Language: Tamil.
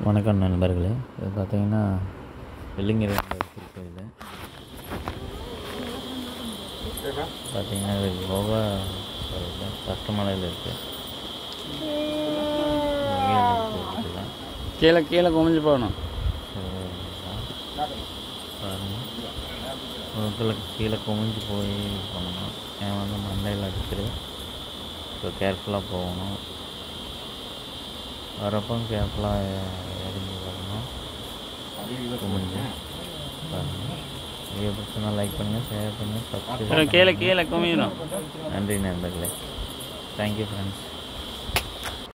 வணக்கம் நண்பர்களே. இது பார்த்தீங்கன்னா வெள்ளிங்கிரி கோயில் பார்த்தீங்கன்னா இது கோவா கஷ்டமலையில் இருக்குது. கீழே கீழே குமிஞ்சு போகணும். கீழே குமிஞ்சு போய் பண்ணணும். ஏன் வந்து மண்டையில் அடிச்சிரு. ஸோ கேர்ஃபுல்லாக போகணும். வரப்போ கேர்ஃபுல்லாக இறங்கி வரணும். குமிஞ்சு பாருங்கள். வீடியோ பிடிச்சிருந்தா லைக் பண்ணுங்கள், ஷேர் பண்ணுங்கள், சப்ஸ்கிரைப். கீழே கீழே குமியணும். நன்றி நண்பர்களே. Thank you friends.